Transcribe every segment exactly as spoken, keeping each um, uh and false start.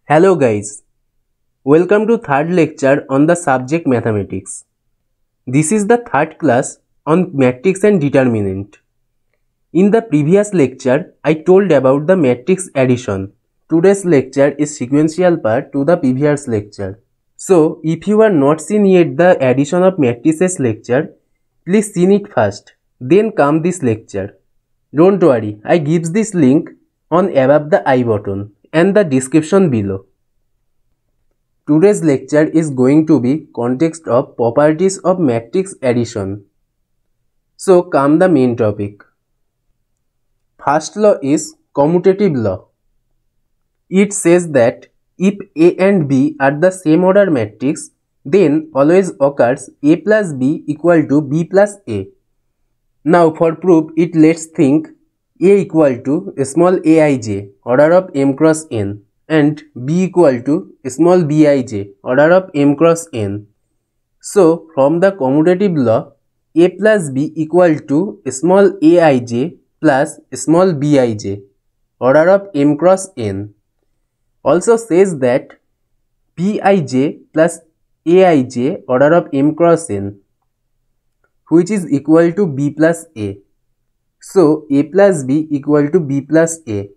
Hello guys, welcome to third lecture on the subject mathematics. This is the third class on matrix and determinant. In the previous lecture, I told about the matrix addition. Today's lecture is sequential part to the previous lecture. So, if you are not seen yet the addition of matrices lecture, please see it first, then come this lecture. Don't worry, I gives this link on above the I button and the description below. Today's lecture is going to be context of properties of matrix addition. So come the main topic. First law is commutative law. It says that if A and B are the same order matrix, then always occurs A plus B equal to B plus A. Now for proof it, let's think A equal to small aij order of m cross n and B equal to small bij order of m cross n. So from the commutative law, A plus B equal to small aij plus small bij order of m cross n. Also says that Bij plus Aij order of m cross n, which is equal to B plus A. So A plus B equal to B plus A.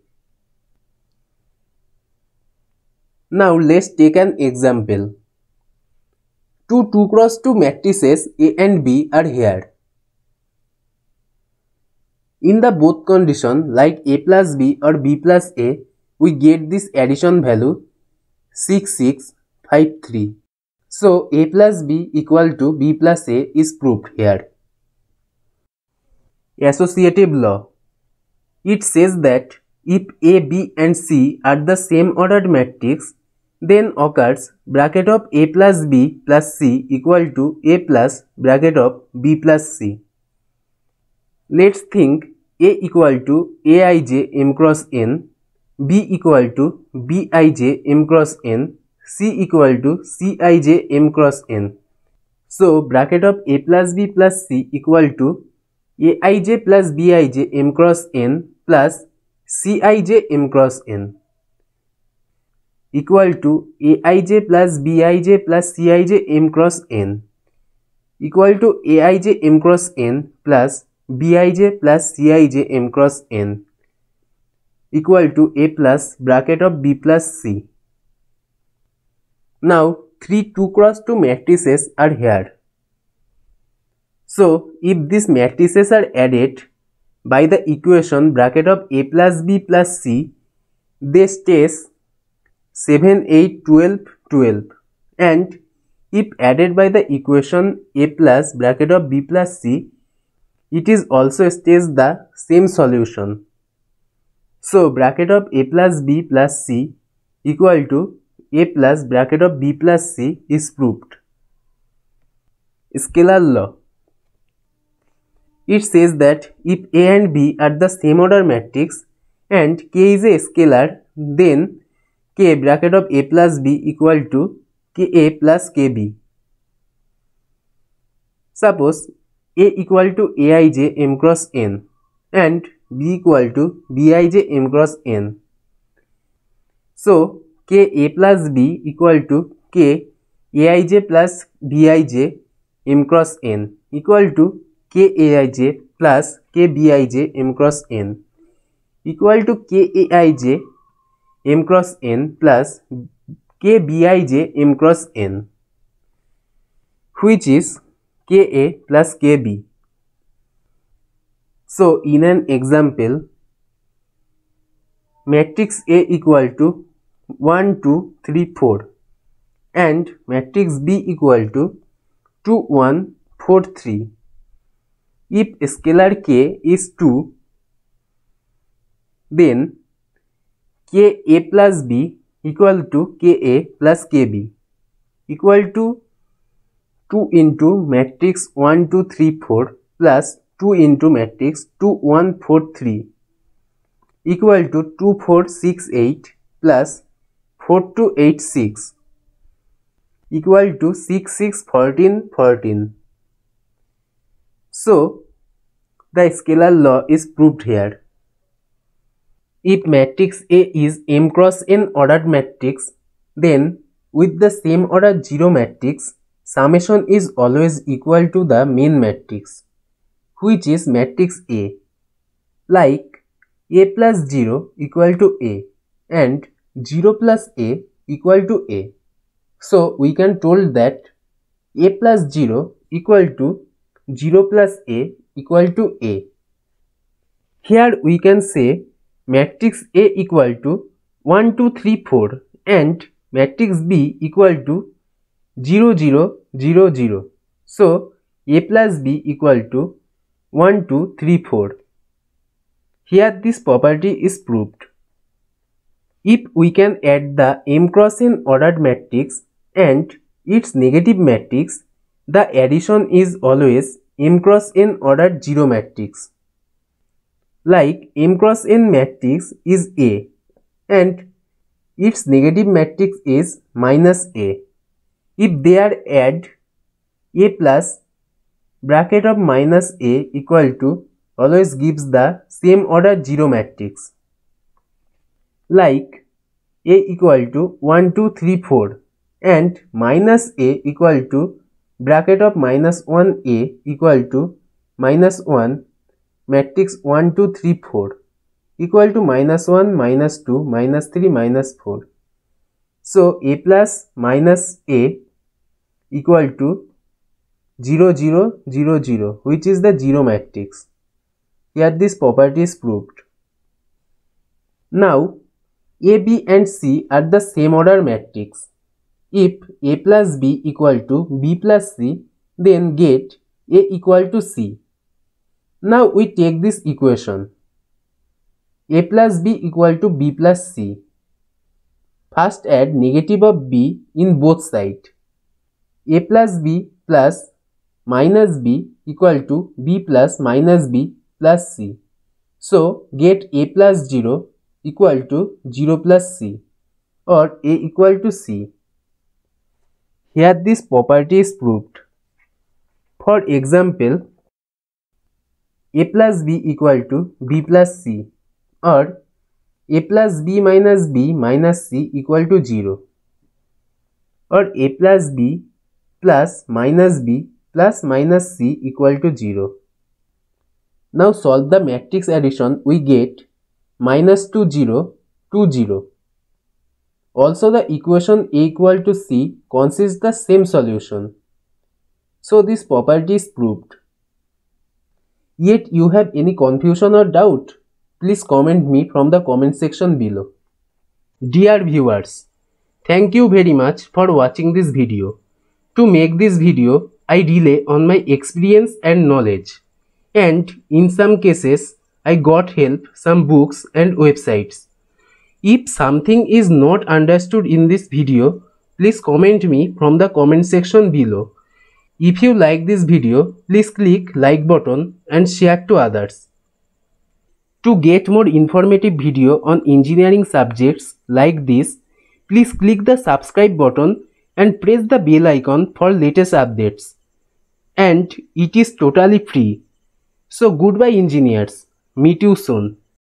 Now let's take an example. Two two cross two matrices A and B are here. In the both condition like A plus B or B plus A, we get this addition value six six five three. So A plus B equal to B plus A is proved here. Associative law. It says that if A, B and C are the same ordered matrix, then occurs bracket of A plus B plus C equal to A plus bracket of B plus C. Let's think A equal to Aij m cross n, B equal to Bij m cross n, C equal to Cij m cross n. So bracket of A plus B plus C equal to Aij plus Bij m cross n plus Cij m cross n equal to Aij plus Bij plus Cij m cross n equal to Aij m cross n plus Bij plus Cij m cross n equal to A plus bracket of B plus C. Now three two cross two matrices are here. So if these matrices are added by the equation bracket of A plus B plus C, they stays seven eight twelve twelve, and if added by the equation A plus bracket of B plus C, it is also stays the same solution. So bracket of A plus B plus C equal to A plus bracket of B plus C is proved. Scalar law. It says that if A and B are the same order matrix and K is a scalar, then K bracket of A plus B equal to Ka plus Kb. Suppose A equal to Aij m cross n and B equal to Bij m cross n. So Ka plus B equal to K Aij plus Bij m cross n equal to Kaij plus Kbij m cross n equal to Kaij m cross n plus Kbij m cross n, which is Ka plus Kb. So in an example, matrix A equal to one two three four and matrix B equal to two one four three. If scalar K is two, then Ka plus B equal to Ka plus Kb equal to two into matrix one two three four plus two into matrix two one four three equal to two four six eight plus four two eight six equal to six six fourteen fourteen. So the scalar law is proved here. If matrix A is m cross n ordered matrix, then with the same order zero matrix, summation is always equal to the main matrix, which is matrix A, like A plus zero equal to A and zero plus A equal to A. So we can told that A plus zero equal to zero plus A equal to A. Here we can say matrix A equal to one, two, three, four and matrix B equal to zero, zero, zero, zero. So A plus B equal to one, two, three, four. Here this property is proved. If we can add the m cross n ordered matrix and its negative matrix, the addition is always m cross n ordered zero matrix. Like m cross n matrix is A and its negative matrix is minus A. If they are add, A plus bracket of minus A equal to always gives the same order zero matrix. Like A equal to one, two, three, four and minus A equal to bracket of minus one A equal to minus one matrix one, two, three, four equal to minus one, minus two, minus three, minus four. So A plus minus A equal to zero, zero, zero, zero, which is the zero matrix. Here this property is proved. Now A, B and C are the same order matrix. If A plus B equal to B plus C, then get A equal to C. Now we take this equation. A plus B equal to B plus C. First add negative of B in both sides. A plus B plus minus B equal to B plus minus B plus C. So get A plus zero equal to zero plus C or A equal to C. Here this property is proved. For example, A plus B equal to B plus C or A plus B minus B minus C equal to zero or A plus B plus minus B plus minus C equal to zero. Now solve the matrix addition, we get minus two, zero, two, zero. Also the equation A equal to C consists the same solution. So this property is proved. Yet you have any confusion or doubt? Please comment me from the comment section below. Dear viewers, thank you very much for watching this video. To make this video, I rely on my experience and knowledge. And in some cases, I got help some books and websites. If something is not understood in this video, please comment me from the comment section below. If you like this video, please click like button and share to others. To get more informative video on engineering subjects like this, please click the subscribe button and press the bell icon for latest updates. And it is totally free. So goodbye engineers. Meet you soon.